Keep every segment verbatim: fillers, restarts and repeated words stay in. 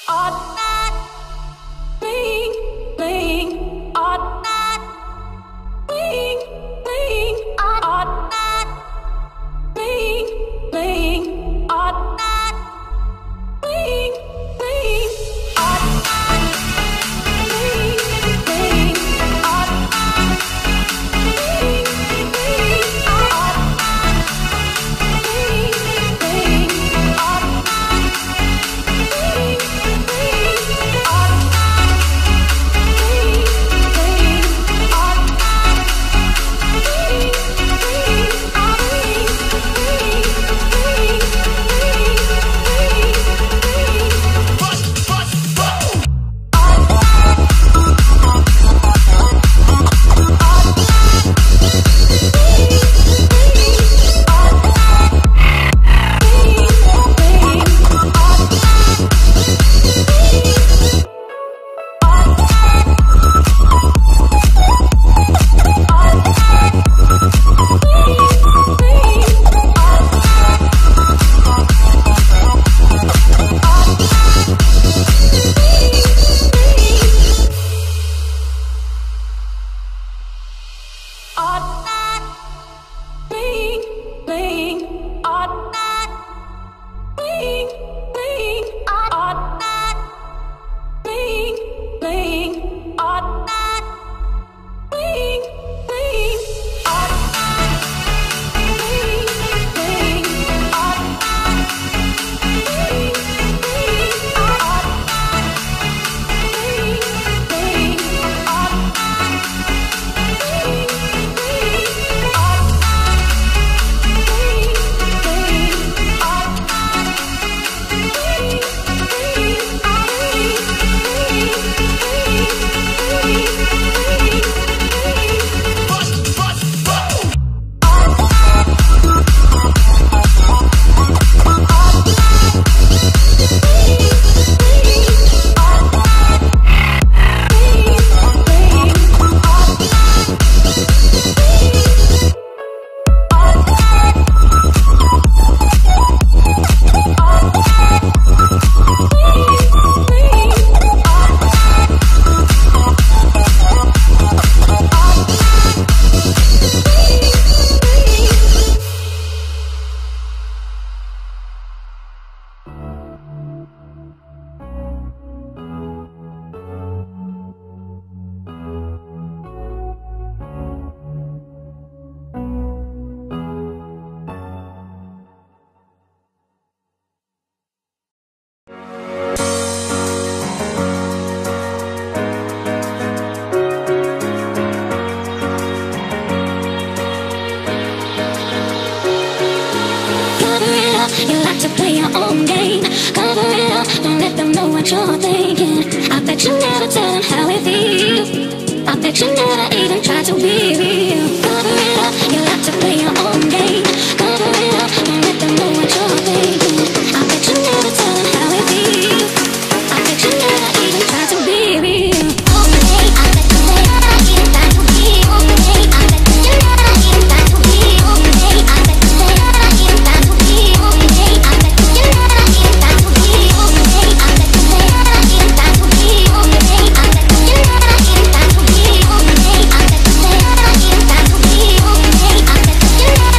what you're thinking. I bet you never tell them how it feels. I bet you never even try to be real. Cover it up, you like to play your own game. Cover it up, don't let them know what you're thinking. I bet you never tell them how it feels. I bet you never even try to be real. Okay, I bet you never even try to be okay. I bet you never even try to be okay. I bet you never even try to be okay. I bet you never even try to be okay. I bet you never even try to be okay. I bet you never even try to be okay. I bet you never even try to be okay. I bet you never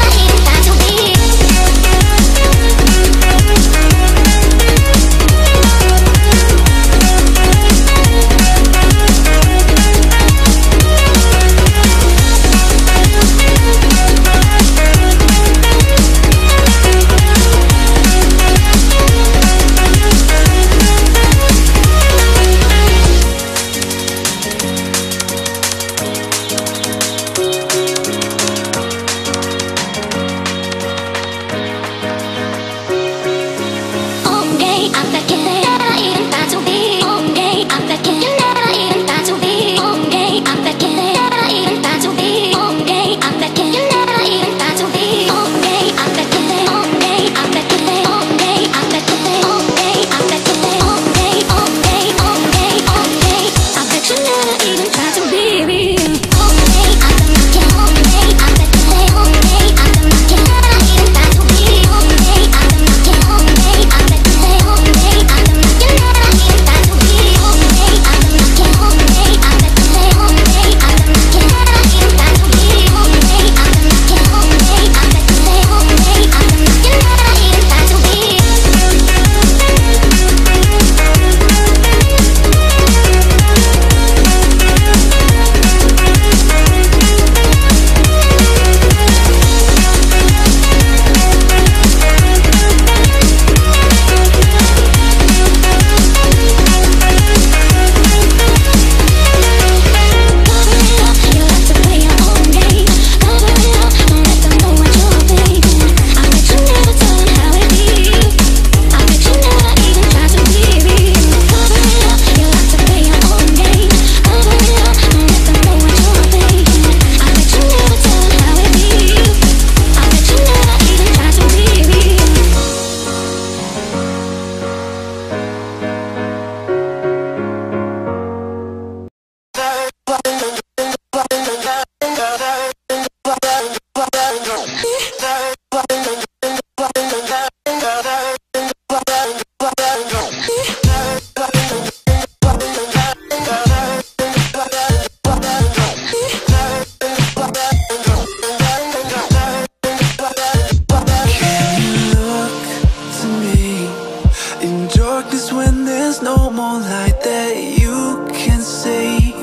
there's no more light that you can see.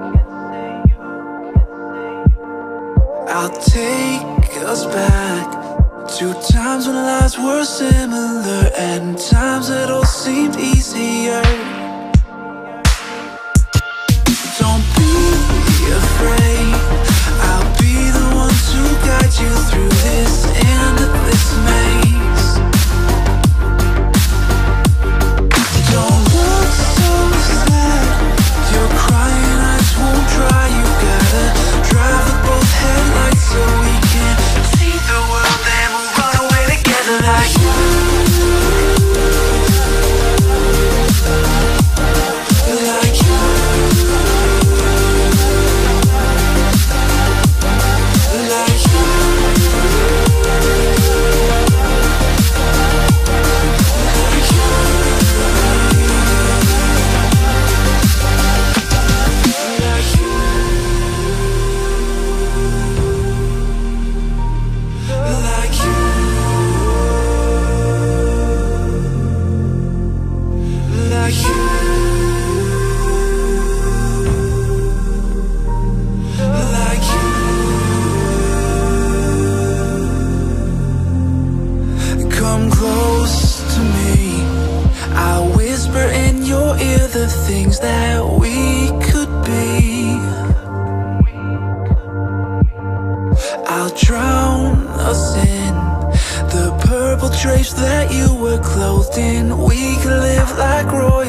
I'll take us back to times when lives were similar and times that all seemed easier. Don't be afraid, I'll be the one to guide you through this endless maze. Don't look so sad, your crying eyes won't dry. You gotta drive with both headlights so we can see the world and we'll run away together like you. Like you. Like you. Come close to me, I'll whisper in your ear the things that we could be. I'll drown us in the purple drapes that you were clothed in. We could live like royals.